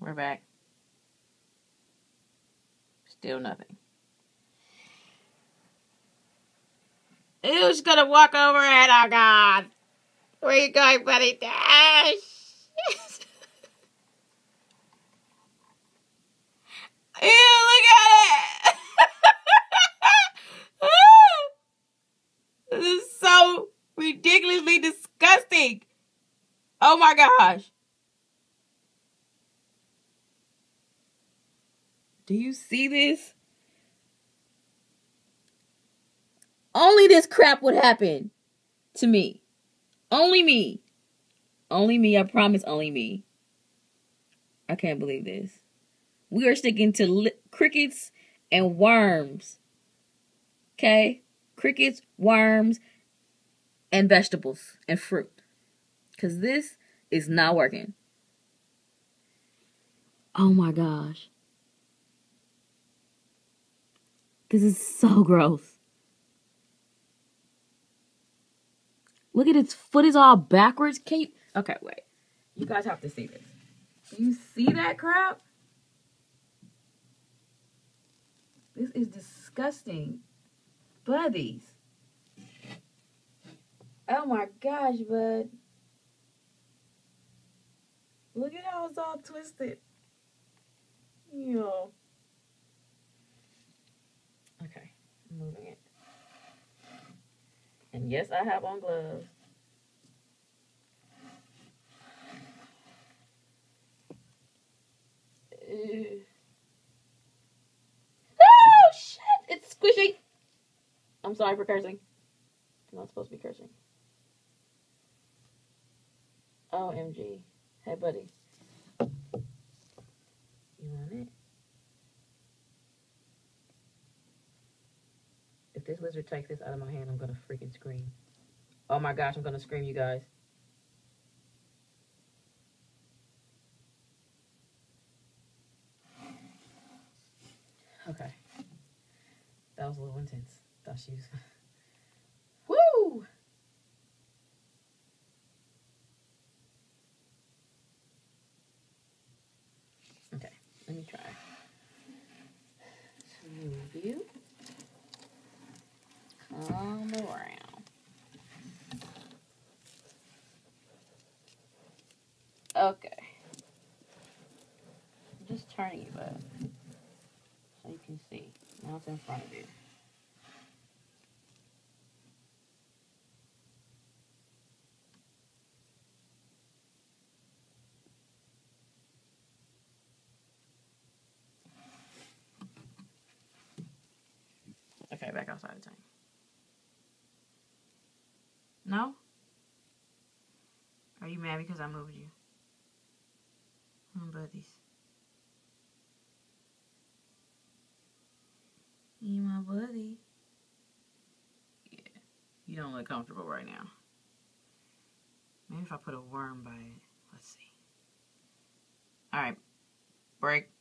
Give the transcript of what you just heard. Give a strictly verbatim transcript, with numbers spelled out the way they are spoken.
We're back. Still nothing. Who's gonna walk over and oh God. Where you going, buddy? Dash! Ew, look at it! This is so ridiculously disgusting. Oh my gosh. Do you see this? Only this crap would happen to me. Only me. Only me. I promise only me. I can't believe this. We are sticking to li- crickets and worms. Okay? Crickets, worms, and vegetables and fruit. Because this is not working. Oh my gosh. This is so gross. Look at its foot is all backwards. Can you... Okay, wait. You guys have to see this. Can you see that crap? This is disgusting. Buddies. Oh my gosh, bud. Look at how it's all twisted. Yo. Okay, I'm moving it. And yes, I have on gloves. Ew. Oh, shit! It's squishy. I'm sorry for cursing. I'm not supposed to be cursing. O M G. Hey, buddy. You want it? If this lizard takes this out of my hand, I'm going to freaking scream. Oh my gosh, I'm going to scream, you guys. Okay. That was a little intense. Thought she was... Woo! Okay, let me try to move you. Come around. Okay. I'm just turning you up so you can see. Now it's in front of you. Okay, back outside the tank. No? Are you mad because I moved you? Oh, buddies. You my buddy. Yeah. You don't look comfortable right now. Maybe if I put a worm by it. Let's see. Alright. Break.